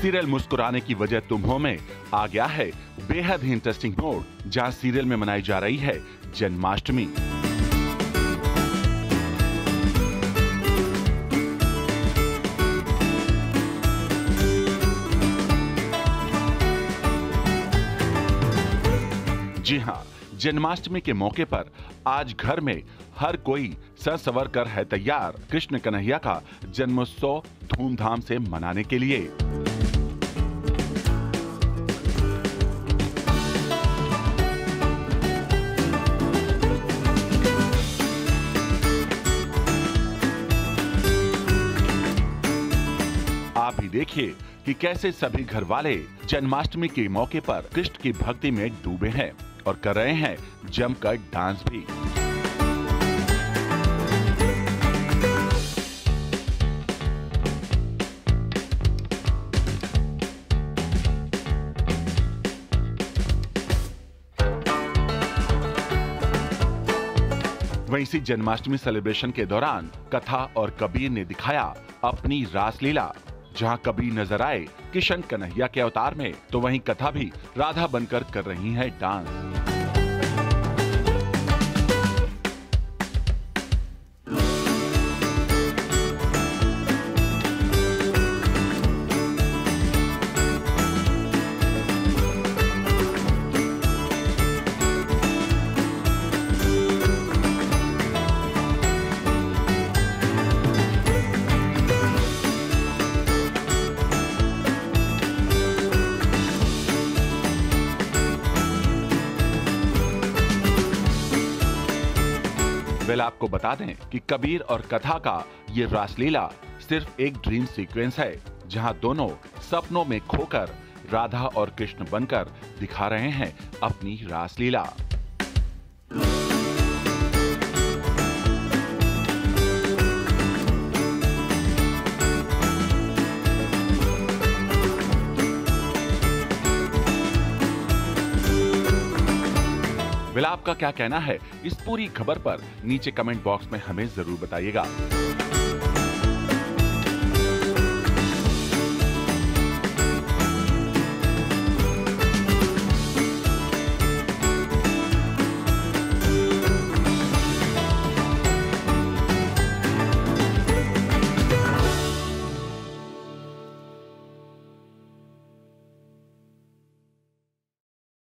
Serial मुस्कुराने की वजह तुम हो में आ गया है बेहद ही इंटरेस्टिंग मोड, जहां सीरियल में मनाई जा रही है जन्माष्टमी। जी हाँ, जन्माष्टमी के मौके पर आज घर में हर कोई सज संवर कर है तैयार कृष्ण कन्हैया का जन्मोत्सव धूमधाम से मनाने के लिए। आप ही देखिए कि कैसे सभी घर वाले जन्माष्टमी के मौके पर कृष्ण की भक्ति में डूबे हैं और कर रहे हैं जमकर डांस भी। वहीं इसी जन्माष्टमी सेलिब्रेशन के दौरान कथा और कबीर ने दिखाया अपनी रासलीला, जहां कबीर नजर आए किशन कन्हैया के अवतार में, तो वहीं कथा भी राधा बनकर कर रही है डांस। आपको बता दें कि कबीर और कथा का ये रासलीला सिर्फ एक ड्रीम सीक्वेंस है, जहां दोनों सपनों में खोकर राधा और कृष्ण बनकर दिखा रहे हैं अपनी रासलीला। आपका क्या कहना है इस पूरी खबर पर नीचे कमेंट बॉक्स में हमें जरूर बताइएगा।